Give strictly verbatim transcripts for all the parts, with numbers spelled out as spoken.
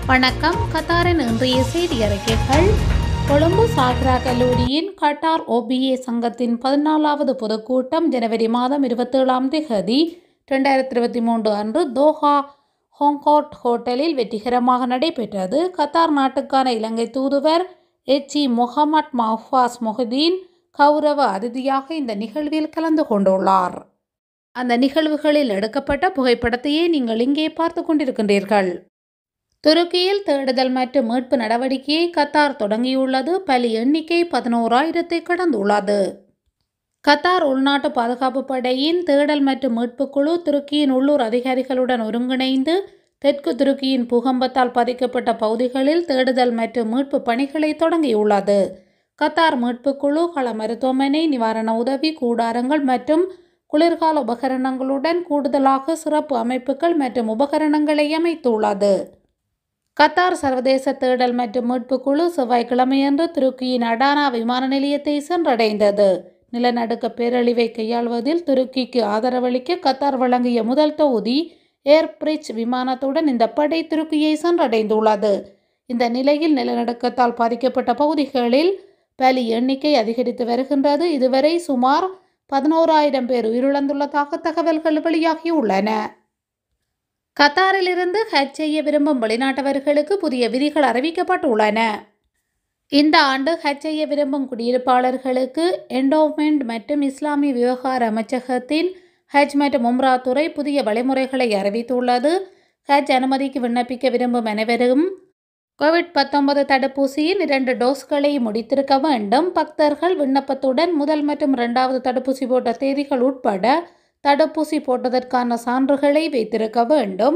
வணக்கம். கத்தாரின் இன்றைய செய்தி அறிக்கைகள். கொழும்பு சாக்ரா கல்லூரியின் கட்டார் ஓபிஏ சங்கத்தின் பதினாலாவது பொதுக்கூட்டம் ஜனவரி மாதம் இருபத்தேழாம் தேதி இரண்டாயிரத்தி இருபத்தி மூன்று அன்று தோஹா ஹோங்கோட் ஹோட்டலில் வெற்றிகரமாக நடைபெற்றது. கத்தார் நாட்டுக்கான இலங்கை தூதுவர் எச்சி முகமட் மஹ்வாஸ் மொஹதீன் கௌரவ அதிதியாக இந்த நிகழ்வில் கலந்து கொண்டுள்ளார். அந்த நிகழ்வுகளில் எடுக்கப்பட்ட புகைப்படத்தையே நீங்கள் இங்கே பார்த்து கொண்டிருக்கின்றீர்கள். துருக்கியில் தேடுதல் மற்றும் மீட்பு நடவடிக்கையை கத்தார் தொடங்கியுள்ளது. பலி எண்ணிக்கை பதினோராயிரத்தை கடந்துள்ளது. கத்தார் உள்நாட்டு பாதுகாப்பு படையின் தேடல் மற்றும் மீட்பு குழு துருக்கியின் உள்ளூர் அதிகாரிகளுடன் ஒருங்கிணைந்து தெற்கு துருக்கியின் பூகம்பத்தால் பாதிக்கப்பட்ட பகுதிகளில் தேடுதல் மற்றும் மீட்பு பணிகளை தொடங்கியுள்ளது. கத்தார் மீட்பு குழு கள மருத்துவமனை, நிவாரண உதவி கூடாரங்கள் மற்றும் குளிர்கால உபகரணங்களுடன் கூடுதலாக சிறப்பு அமைப்புகள் மற்றும் உபகரணங்களை அமைத்துள்ளது. கத்தார் சர்வதேச தேடல் மற்றும் மீட்பு குழு செவ்வாய்க்கிழமையன்று துருக்கியின் அடானா விமான நிலையத்தை சென்றடைந்தது. நிலநடுக்க பேரழிவை கையாள்வதில் துருக்கிக்கு ஆதரவளிக்க கத்தார் வழங்கிய முதல் தொகுதி ஏர் பிரிட்ஜ் விமானத்துடன் இந்த படை துருக்கியை சென்றடைந்துள்ளது. இந்த நிலையில் நிலநடுக்கத்தால் பாதிக்கப்பட்ட பகுதிகளில் பலி எண்ணிக்கை அதிகரித்து வருகின்றது. இதுவரை சுமார் பதினோராயிரம் பேர் உயிரிழந்துள்ளதாக தகவல்கள் வெளியாகியுள்ளன. கத்தாரிலிருந்து ஹஜ் செய்ய விரும்பும் வெளிநாட்டவர்களுக்கு புதிய விதிகள் அறிவிக்கப்பட்டுள்ளன. இந்த ஆண்டு ஹஜ் செய்ய விரும்பும் குடியிருப்பாளர்களுக்கு என்டோமெண்ட் மற்றும் இஸ்லாமிய விவகார அமைச்சகத்தின் ஹஜ் மற்றும் உம்ரா துறை புதிய வழிமுறைகளை அறிவித்துள்ளது. ஹஜ் அனுமதிக்கு விண்ணப்பிக்க விரும்பும் அனைவரும் கோவிட் பத்தொன்பது தடுப்பூசியின் இரண்டு டோஸ்களை முடித்திருக்க வேண்டும். பக்தர்கள் விண்ணப்பத்துடன் முதல் மற்றும் இரண்டாவது தடுப்பூசி போட்ட தேதிகள் உட்பட தடுப்பூசி போட்டதற்கான சான்றுகளை வைத்திருக்க வேண்டும்.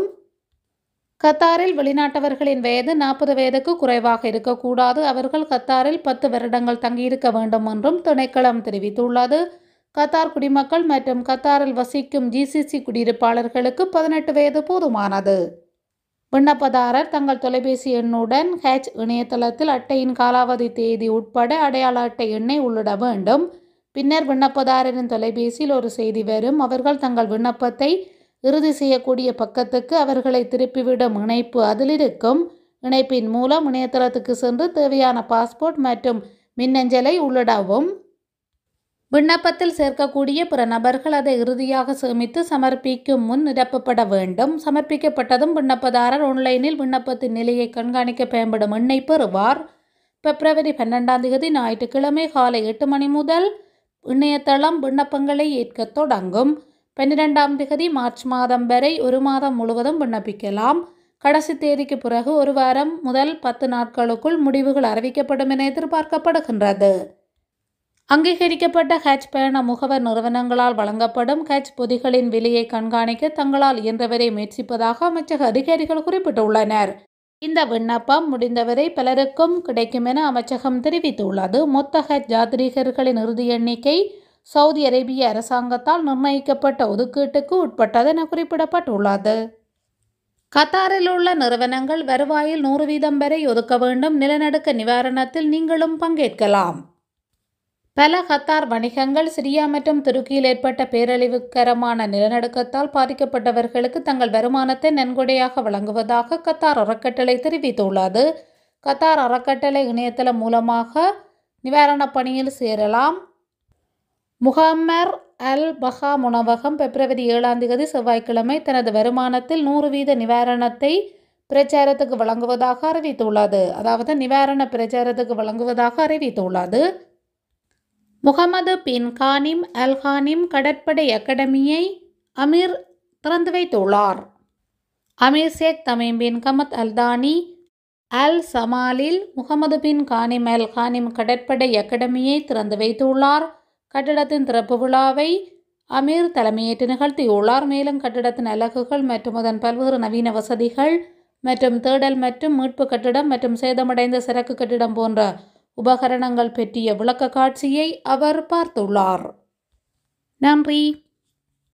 கத்தாரில் வெளிநாட்டவர்களின் வயது நாற்பது வயதுக்கு குறைவாக இருக்கக்கூடாது. அவர்கள் கத்தாரில் பத்து வருடங்கள் தங்கியிருக்க வேண்டும் என்றும் திணைக்களம் தெரிவித்துள்ளது. கத்தார் குடிமக்கள் மற்றும் கத்தாரில் வசிக்கும் ஜிசிசி குடியிருப்பாளர்களுக்கு பதினெட்டு வயது போதுமானது. விண்ணப்பதாரர் தங்கள் தொலைபேசி எண்ணுடன் ஹெச் இணையதளத்தில் அட்டையின் காலாவதி தேதி உட்பட அடையாள அட்டை எண்ணை உள்ளிட வேண்டும். பின்னர் விண்ணப்பதாரரின் தொலைபேசியில் ஒரு செய்தி வரும். அவர்கள் தங்கள் விண்ணப்பத்தை இறுதி செய்யக்கூடிய பக்கத்துக்கு அவர்களை திருப்பிவிடும் இணைப்பு அதில் இருக்கும். இணைப்பின் மூலம் இணையதளத்துக்கு சென்று தேவையான பாஸ்போர்ட் மற்றும் மின்னஞ்சலை உள்ளிடவும். விண்ணப்பத்தில் சேர்க்கக்கூடிய பிற நபர்கள் அதை இறுதியாக சேமித்து சமர்ப்பிக்கும் முன் நிரப்பப்பட வேண்டும். சமர்ப்பிக்கப்பட்டதும் விண்ணப்பதாரர் ஆன்லைனில் விண்ணப்பத்தின் நிலையை கண்காணிக்க பயன்படும் எண்ணை பெறுவார். பிப்ரவரி பன்னெண்டாம் தேதி ஞாயிற்றுக்கிழமை காலை எட்டு மணி முதல் இணையதளம் விண்ணப்பங்களை ஏற்க தொடங்கும். பன்னிரெண்டாம் தேதி மார்ச் மாதம் வரை ஒரு மாதம் முழுவதும் விண்ணப்பிக்கலாம். கடைசி தேதிக்கு பிறகு ஒரு வாரம் முதல் பத்து நாட்களுக்குள் முடிவுகள் அறிவிக்கப்படும் என எதிர்பார்க்கப்படுகின்றது. அங்கீகரிக்கப்பட்ட ஹஜ் பயண முகவர் நிறுவனங்களால் வழங்கப்படும் ஹஜ் பொதிகளின் விலையை கண்காணிக்க தங்களால் இயன்றவரை முயற்சிப்பதாக அமைச்சக அதிகாரிகள் குறிப்பிட்டுள்ளனர். இந்த விண்ணப்பம் முடிந்தவரை பலருக்கும் கிடைக்கும் என அமைச்சகம் தெரிவித்துள்ளது. மொத்த ஹஜ் யாத்ரீகர்களின் இறுதி எண்ணிக்கை சவுதி அரேபிய அரசாங்கத்தால் நிர்ணயிக்கப்பட்ட ஒதுக்கீட்டுக்கு உட்பட்டது என குறிப்பிடப்பட்டுள்ளது. கத்தாரில் உள்ள நிறுவனங்கள் வருவாயில் நூறு வீதம் வரை ஒதுக்க வேண்டும். நிலநடுக்க நிவாரணத்தில் நீங்களும் பங்கேற்கலாம். பல கத்தார் வணிகங்கள் சிரியா மற்றும் துருக்கியில் ஏற்பட்ட பேரழிவுகரமான நிலநடுக்கத்தால் பாதிக்கப்பட்டவர்களுக்கு தங்கள் வருமானத்தை நன்கொடையாக வழங்குவதாக கத்தார் அறக்கட்டளை தெரிவித்துள்ளது. கத்தார் அறக்கட்டளை இணையதளம் மூலமாக நிவாரணப் பணியில் சேரலாம். முஹம்மர் அல் பஹா உணவகம் பிப்ரவரி ஏழாம் தேதி செவ்வாய்க்கிழமை தனது வருமானத்தில் நூறு வீத நிவாரணத்தை பிரச்சாரத்துக்கு வழங்குவதாக அறிவித்துள்ளது. அதாவது நிவாரண பிரச்சாரத்துக்கு வழங்குவதாக அறிவித்துள்ளது. Mohammed bin Ghanim Al Ghanim கடற்படை அகாடமியை அமீர் திறந்து வைத்துள்ளார். Emir Sheikh Tamim bin Hamad Al Thani அல் சமாலில் Mohammed bin Ghanim Al Ghanim கடற்படை அகாடமியை திறந்து வைத்துள்ளார். கட்டிடத்தின் திறப்பு விழாவை அமீர் தலைமையேற்று நிகழ்த்தியுள்ளார். மேலும் கட்டிடத்தின் அலகுகள் மற்றும் அதன் பல்வேறு நவீன வசதிகள் மற்றும் தேடல் மற்றும் மீட்பு கட்டிடம் மற்றும் சேதமடைந்த சரக்கு கட்டிடம் போன்ற உபகரணங்கள் பற்றிய விளக்க காட்சியை அவர் பார்த்துள்ளார். நன்றி.